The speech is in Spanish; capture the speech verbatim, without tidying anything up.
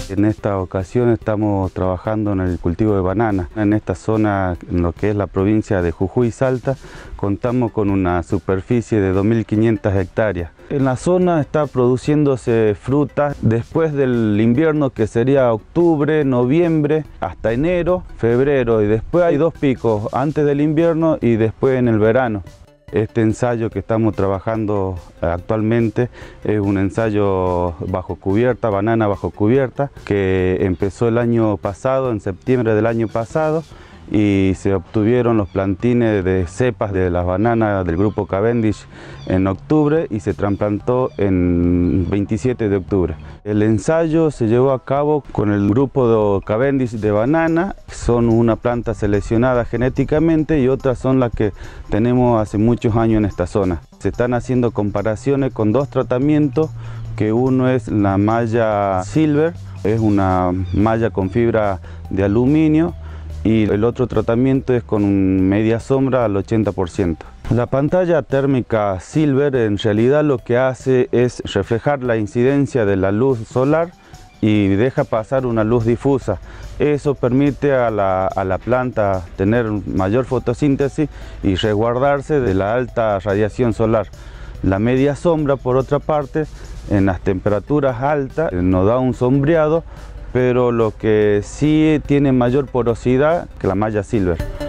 En esta ocasión estamos trabajando en el cultivo de banana. En esta zona, en lo que es la provincia de Jujuy y Salta, contamos con una superficie de dos mil quinientas hectáreas. En la zona está produciéndose fruta después del invierno, que sería octubre, noviembre, hasta enero, febrero, y después hay dos picos, antes del invierno y después en el verano. Este ensayo que estamos trabajando actualmente es un ensayo bajo cubierta, banana bajo cubierta, que empezó el año pasado, en septiembre del año pasado, y se obtuvieron los plantines de cepas de las bananas del grupo Cavendish en octubre y se trasplantó en veintisiete de octubre. El ensayo se llevó a cabo con el grupo de Cavendish de banana. Son una planta seleccionada genéticamente y otras son las que tenemos hace muchos años en esta zona. Se están haciendo comparaciones con dos tratamientos, que uno es la malla Silver, es una malla con fibra de aluminio, y el otro tratamiento es con media sombra al ochenta por ciento. La pantalla térmica Silver en realidad lo que hace es reflejar la incidencia de la luz solar y deja pasar una luz difusa. Eso permite a la, a la planta tener mayor fotosíntesis y resguardarse de la alta radiación solar. La media sombra, por otra parte, en las temperaturas altas nos da un sombreado, pero lo que sí tiene mayor porosidad que la malla Silver.